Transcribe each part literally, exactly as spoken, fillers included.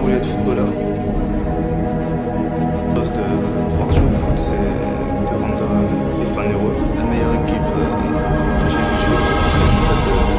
voulu être footballeur. De pouvoir jouer au foot, c'est de rendre les fans heureux. La meilleure équipe euh, que j'ai vu jouer, je pense que c'est celle de...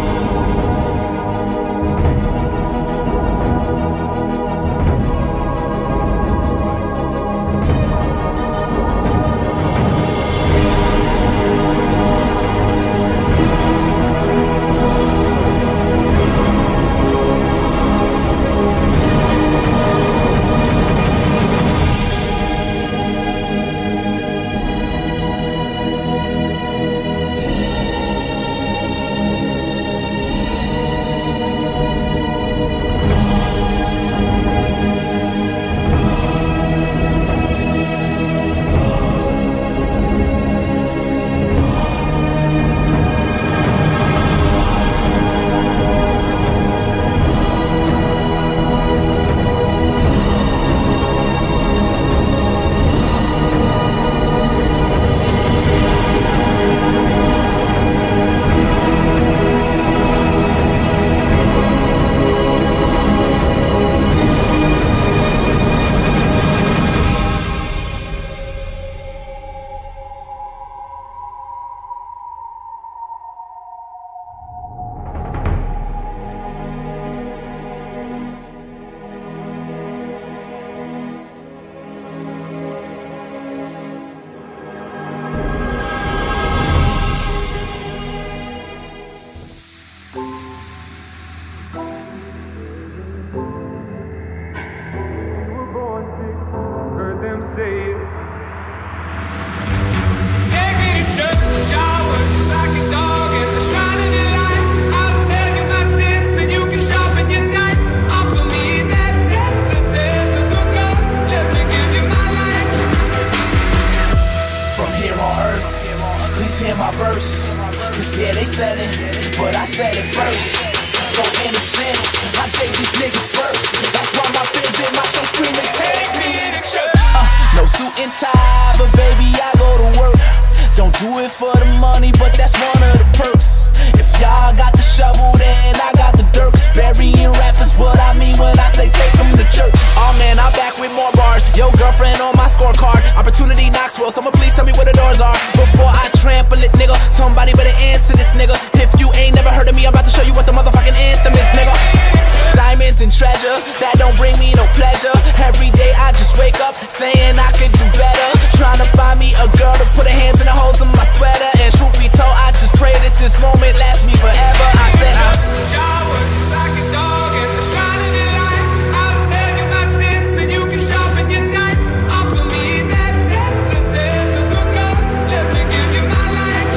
Please hear my verse, cause yeah, they said it, but I said it first. So in a sense, I gave these niggas birth. That's why my fans in my show screaming, take me to church. uh, No suit and tie, but baby, I go to work. Don't do it for the money, but that's one of the perks. If y'all got the shovel, then I got the dirt. Cause burying rappers what I mean when I say take them to church. Oh man, I'm back with more bars. Yo, girlfriend on my scorecard. Opportunity knocks well, someone please tell me where the doors are before I trample it, nigga. Somebody better answer this, nigga. If you ain't never heard of me, I'm about to show you what the motherfucking anthem is, nigga. Diamonds and treasure, that don't bring me no pleasure. Every day I just wake up saying I could do better. Trying to find me a girl to put her hands in the holes in my sweater. And truth be told, I just pray that this moment lasts me forever. I said I shower like a dog in the shrine of your life. I'll tell you my sins and you can sharpen your knife. Offer me that death instead of the girl. Let me give you my life.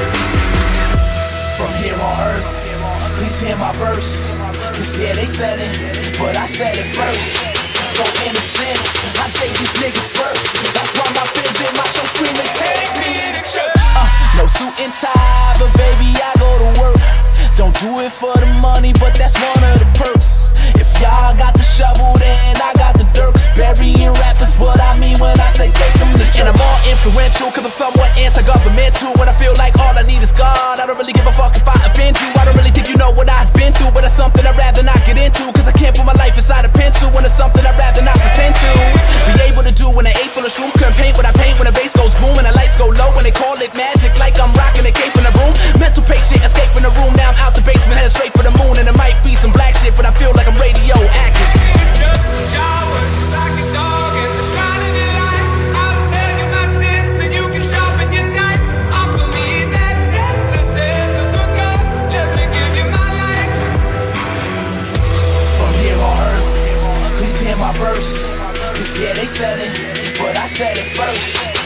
From here on earth, please hear my verse. Cause yeah, they said it, but I said it first. So in a sense, I gave these niggas birth. That's why my fans in my show screaming, take me to church. uh, No suit and tie, but baby, I go to work. Don't do it for the money, but that's one of the perks. If y'all got the shovel, then I got the dirt. Cause burying rappers what I mean when I say take them to church. And I'm all influential, cause I'm somewhat anti-governmental. When I feel like all I need is God, I don't really give a fuck if I offend you. I don't really think you know what I've been through, but it's something I'd rather not get into. Cause I can't put my life inside a pencil when it's something I'd rather not pretend to be able to do. When I ate full of shrooms, couldn't paint when I paint. When the bass goes boom and the lights go low, when they call it magic, like I'm rocking a cape in the room. Mental patient, escaping the room, now I'm out the basement, headed straight for the moon. And it might be some black shit, but I feel like I'm radioactive. Showers like a dog in the shrine of your life. I'll tell you my sins and you can sharpen your knife. Offer me that death instead of the girl. Let me give you my life. From here on earth, please hear my verse. Cause yeah, they said it, but I said it first.